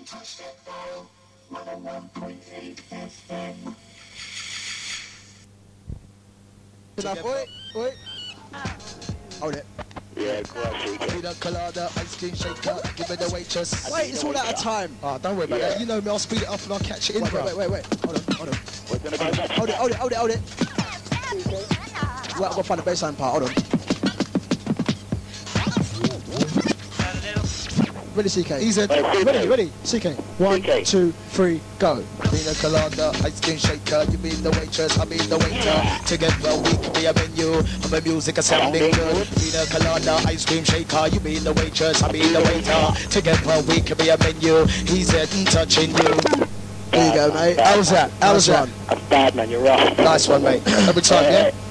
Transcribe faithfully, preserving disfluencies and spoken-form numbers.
Wait, wait. Hold it. Yeah, classic. Pina colada, ice cream shaker, give me the waitress. Wait, it's all out of time. Oh, don't worry about Yeah. that. You know me, I'll speed it up and I'll catch it in, Wait, bro. wait, wait, wait, wait. Hold on, hold on. We're gonna go back. Hold it, hold it, hold it, hold it. Wait, I've got to find the baseline part. Hold on. Ready, C K? Easy. Ready, ready. C K. One, C K. two, three, go. Pina colada, ice cream shaker, you mean the waitress, I mean the waiter. Together we can be a menu, of a music sounding good. Pina colada, ice cream shaker, you mean the waitress, I mean the waiter. Together we can be a menu, he's head and touching you. There you go, mate. How's that? How's Nice that? one. That's bad, man. You're rough. Nice one, mate. Every time, yeah?